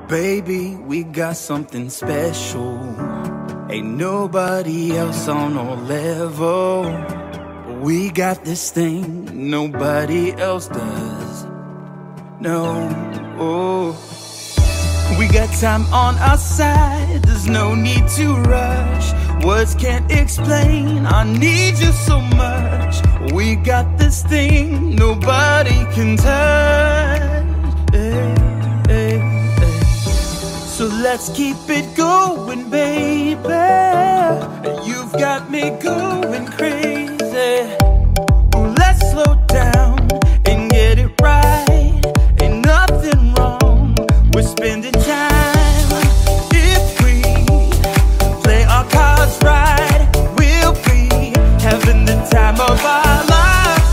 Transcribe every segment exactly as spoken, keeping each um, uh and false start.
Baby, we got something special. Ain't nobody else on our level. We got this thing nobody else does. No, oh. We got time on our side, there's no need to rush. Words can't explain, I need you so much. We got this thing nobody can touch. Hey, hey, hey. So let's keep it going, baby. You've got me going crazy. Let's slow down and get it right. Ain't nothing wrong with spending time. If we play our cards right, we'll be having the time of our lives.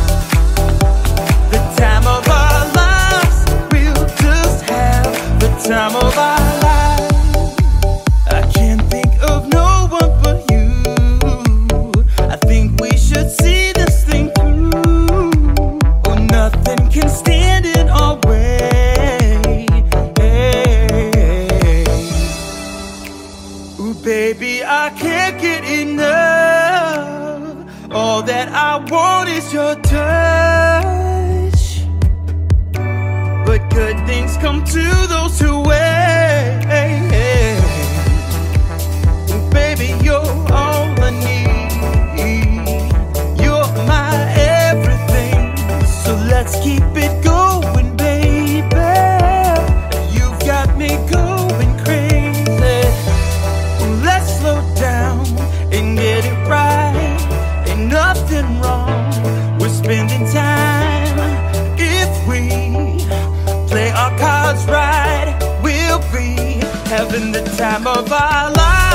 The time of our lives. We'll just have the time of our lives. I can't think of no one but you. I think we should see this thing through. Oh, nothing can stand in our way. Hey. Ooh, baby, I can't get enough. All that I want is your touch. But good things come to those who wait. Ooh, baby, you're all I need. You're my everything. So let's keep it going, baby. You've got me going crazy. Let's slow down and get it right. Ain't nothing wrong with spending time. If we play our cards right, we'll be having the time of our lives.